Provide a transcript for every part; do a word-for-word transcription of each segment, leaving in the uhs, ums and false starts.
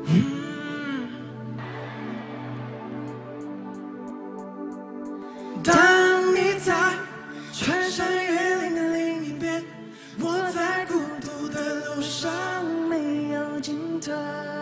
嗯，当你在穿山越岭的另一边，我在孤独的路上没有尽头。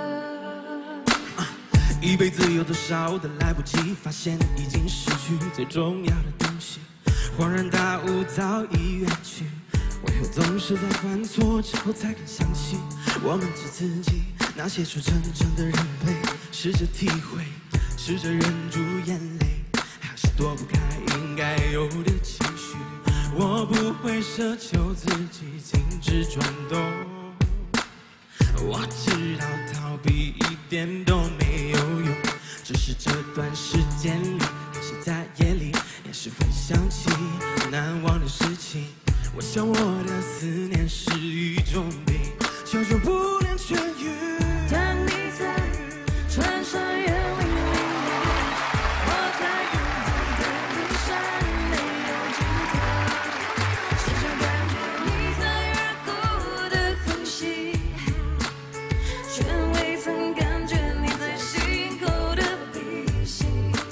一辈子有多少的来不及，发现已经失去最重要的东西，恍然大悟早已远去，为何总是在犯错之后才敢想起，我们是自己那些出真正的人类，试着体会，试着忍住眼泪，还是躲不开应该有的情绪，我不会奢求自己停止转动，我知道逃避一点都没有用，只是这段时间里，还是在夜里，也是会想起难忘的事情。我想我的思念是一种病，久久不能痊愈。当你在穿山越岭的另一边，我在孤独的路上没有尽头，时常感觉你在耳后的呼吸，却未曾感觉你在心口的鼻息。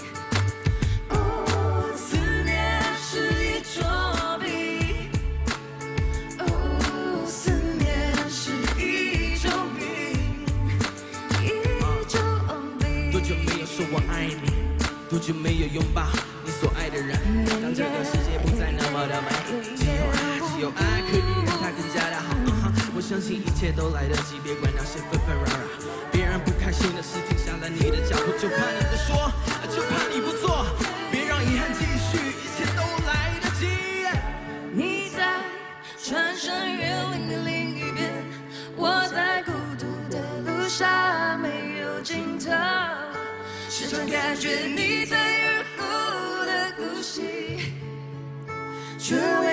哦，思念是一种病，哦，思念是一种病，一种病。多久没有说我爱你？多久没有拥抱你所爱的人？当这个世界不再那么的美，只有爱，只有爱可以让它更加的好。我相信一切都来得及，别管那些纷纷扰扰。别让不开心的事停下了你的脚步，就怕你不说，就怕你不做。别让遗憾继续，一切都来得及。你在穿山越岭的另一边，我在孤独的路上没有尽头，时常感觉你在耳后的呼吸，却未